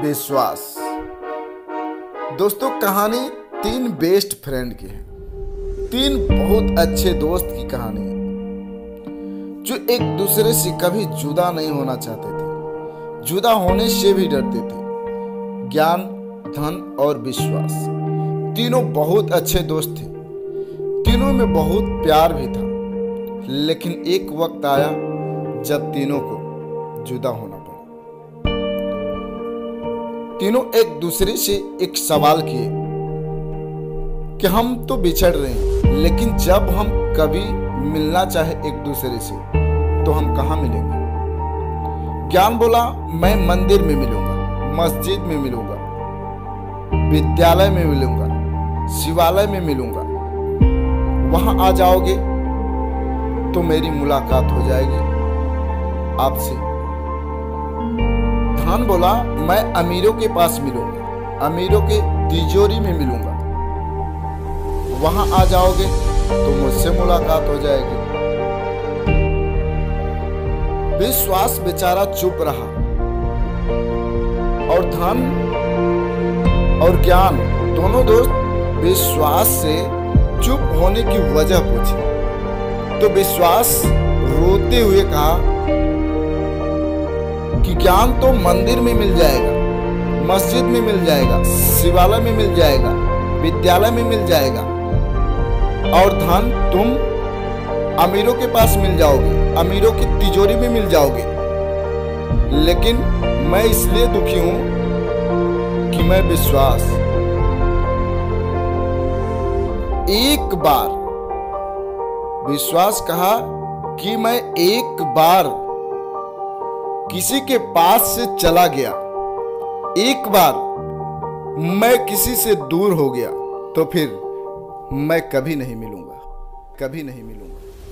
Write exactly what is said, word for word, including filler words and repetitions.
विश्वास। दोस्तों, कहानी तीन बेस्ट फ्रेंड की है। तीन बहुत अच्छे दोस्त की कहानी है जो एक दूसरे से कभी जुदा नहीं होना चाहते थे, जुदा होने से भी डरते थे। ज्ञान, धन और विश्वास, तीनों बहुत अच्छे दोस्त थे। तीनों में बहुत प्यार भी था, लेकिन एक वक्त आया जब तीनों को जुदा होना पड़ा। तीनों एक दूसरे से एक सवाल किए कि हम तो बिछड़ रहे हैं, लेकिन जब हम कभी मिलना चाहे एक दूसरे से तो हम कहाँ मिलेंगे। ज्ञान बोला, मैं मंदिर में मिलूंगा, मस्जिद में मिलूंगा, विद्यालय में मिलूंगा, शिवालय में मिलूंगा। वहां आ जाओगे तो मेरी मुलाकात हो जाएगी आपसे। धन बोला, मैं अमीरों के पास मिलूंगा, अमीरों के तिजोरी में मिलूंगा। वहां आ जाओगे तो मुझसे मुलाकात हो जाएगी। विश्वास बेचारा चुप रहा और धन और ज्ञान दोनों दोस्त विश्वास से चुप होने की वजह पूछी। तो विश्वास रोते हुए कहा कि ज्ञान तो मंदिर में मिल जाएगा, मस्जिद में मिल जाएगा, शिवालय में मिल जाएगा, विद्यालय में मिल जाएगा, और धन तुम अमीरों के पास मिल जाओगे, अमीरों की तिजोरी में मिल जाओगे। लेकिन मैं इसलिए दुखी हूं कि मैं विश्वास एक बार विश्वास कहा कि मैं एक बार किसी के पास से चला गया, एक बार मैं किसी से दूर हो गया, तो फिर मैं कभी नहीं मिलूंगा, कभी नहीं मिलूंगा।